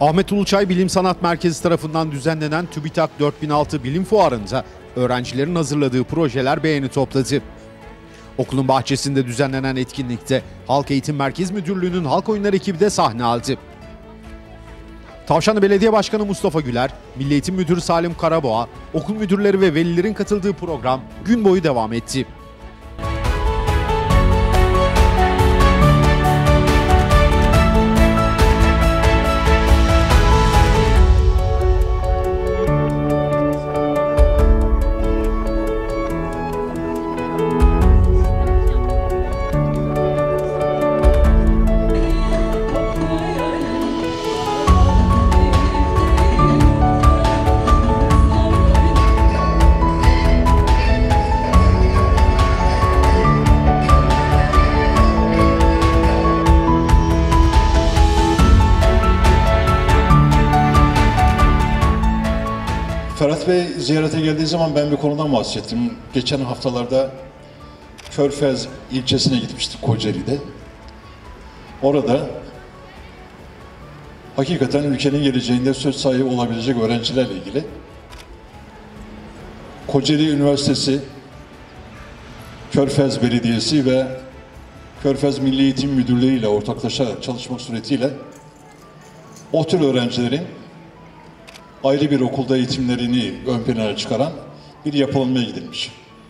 Ahmet Uluçay Bilim Sanat Merkezi tarafından düzenlenen TÜBİTAK 4006 Bilim Fuarı'nda öğrencilerin hazırladığı projeler beğeni topladı. Okulun bahçesinde düzenlenen etkinlikte Halk Eğitim Merkez Müdürlüğü'nün halk oyunları ekibi de sahne aldı. Tavşanlı Belediye Başkanı Mustafa Güler, Milli Eğitim Müdürü Salim Karaboğa, okul müdürleri ve velilerin katıldığı program gün boyu devam etti. Ferhat Bey ziyarete geldiği zaman ben bir konudan bahsettim. Geçen haftalarda Körfez ilçesine gitmiştik Kocaeli'de. Orada hakikaten ülkenin geleceğinde söz sahibi olabilecek öğrencilerle ilgili Kocaeli Üniversitesi, Körfez Belediyesi ve Körfez Milli Eğitim Müdürlüğü ile ortaklaşa çalışmak suretiyle o tür öğrencilerin ayrı bir okulda eğitimlerini ön plana çıkaran bir yapılanmaya gidilmiş.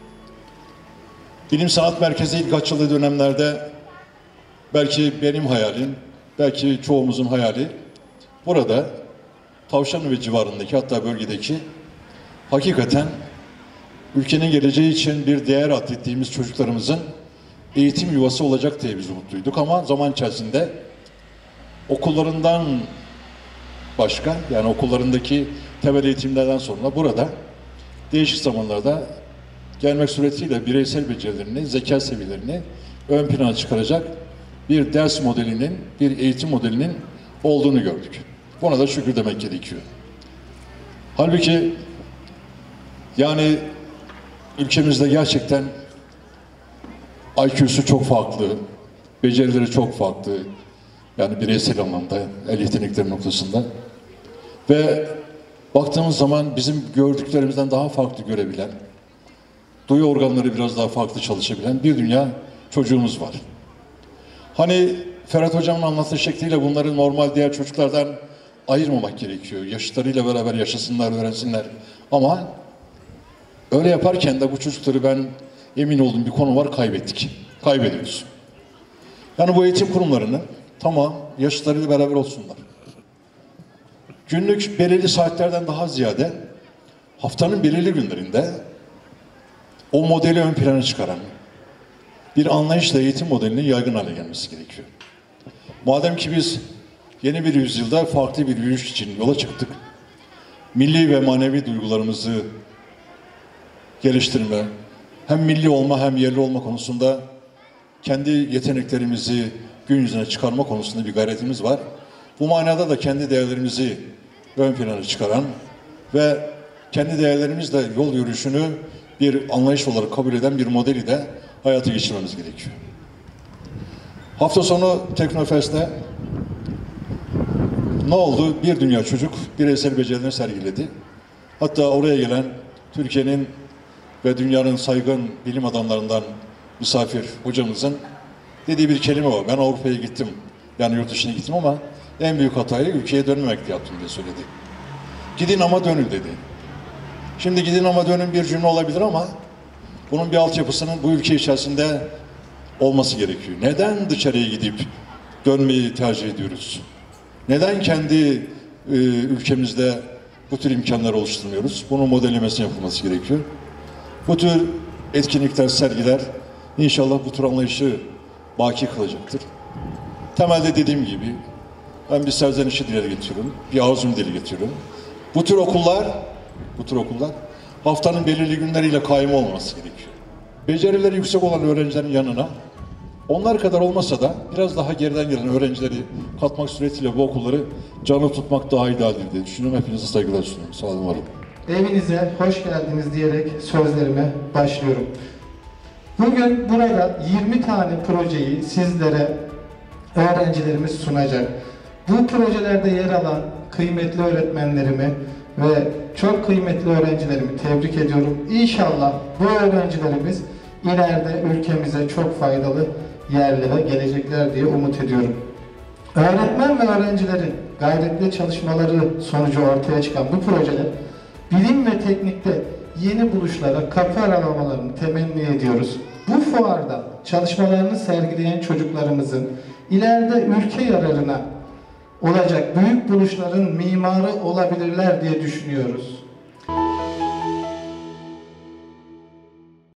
Bilim Sanat Merkezi ilk açıldığı dönemlerde belki benim hayalim, belki çoğumuzun hayali burada Tavşanlı ve civarındaki hatta bölgedeki hakikaten ülkenin geleceği için bir değer atfettiğimiz çocuklarımızın eğitim yuvası olacak diye biz umutluyduk ama zaman içerisinde okullarından başka, yani okullarındaki temel eğitimlerden sonra burada değişik zamanlarda gelmek suretiyle bireysel becerilerini, zeka seviyelerini ön plana çıkaracak bir ders modelinin, bir eğitim modelinin olduğunu gördük. Buna da şükür demek gerekiyor. Halbuki yani ülkemizde gerçekten IQ'su çok farklı, becerileri çok farklı. Yani bireysel anlamda, el yetenekleri noktasında. Ve baktığımız zaman bizim gördüklerimizden daha farklı görebilen, duyu organları biraz daha farklı çalışabilen bir dünya çocuğumuz var. Hani Ferhat Hocam'ın anlattığı şekliyle bunları normal diğer çocuklardan ayırmamak gerekiyor. Yaşıtlarıyla beraber yaşasınlar, öğrensinler. Ama öyle yaparken de bu çocukları ben emin olduğum bir konu var, kaybettik. Kaybediyoruz. Yani bu eğitim kurumlarının tamam yaşıtlarıyla beraber olsunlar. Günlük belirli saatlerden daha ziyade haftanın belirli günlerinde o modeli ön plana çıkaran bir anlayışla eğitim modelinin yaygın hale gelmesi gerekiyor. Madem ki biz yeni bir yüzyılda farklı bir yürüyüş için yola çıktık, milli ve manevi duygularımızı geliştirme, hem milli olma hem yerli olma konusunda kendi yeteneklerimizi gün yüzüne çıkarma konusunda bir gayretimiz var. Bu manada da kendi değerlerimizi ön plana çıkaran ve kendi değerlerimizle yol yürüyüşünü bir anlayış olarak kabul eden bir modeli de hayata geçirmemiz gerekiyor. Hafta sonu Teknofest'te ne oldu? Bir dünya çocuk bireysel becerilerini sergiledi. Hatta oraya gelen Türkiye'nin ve dünyanın saygın bilim adamlarından misafir hocamızın dediği bir kelime var. Ben Avrupa'ya gittim, yani yurt dışına gittim ama en büyük hatayı ülkeye dönmemekle yaptım diye söyledi. Gidin ama dönün dedi. Şimdi gidin ama dönün bir cümle olabilir ama bunun bir altyapısının bu ülke içerisinde olması gerekiyor. Neden dışarıya gidip dönmeyi tercih ediyoruz? Neden kendi ülkemizde bu tür imkanları oluşturmuyoruz? Bunun modellemesinin yapılması gerekiyor. Bu tür etkinlikler, sergiler inşallah bu tür anlayışı baki kılacaktır. Temelde dediğim gibi ben bir serzenişi dile getiriyorum, bir arzumu dile getiriyorum. Bu tür okullar haftanın belirli günleriyle kaim olması gerekiyor. Becerileri yüksek olan öğrencilerin yanına onlar kadar olmasa da biraz daha geriden gelen öğrencileri katmak suretiyle bu okulları canlı tutmak daha idealdir diye düşünüyorum. Hepinize saygılar sunuyorum. Sağ olun, var olun. Evinize hoş geldiniz diyerek sözlerime başlıyorum. Bugün burada 20 tane projeyi sizlere öğrencilerimiz sunacak. Bu projelerde yer alan kıymetli öğretmenlerimi ve çok kıymetli öğrencilerimi tebrik ediyorum. İnşallah bu öğrencilerimiz ileride ülkemize çok faydalı yerlere gelecekler diye umut ediyorum. Öğretmen ve öğrencilerin gayretli çalışmaları sonucu ortaya çıkan bu projeler bilim ve teknikte yeni buluşlara kapı aralamalarını temenni ediyoruz. Bu fuarda çalışmalarını sergileyen çocuklarımızın ileride ülke yararına olacak büyük buluşların mimarı olabilirler diye düşünüyoruz.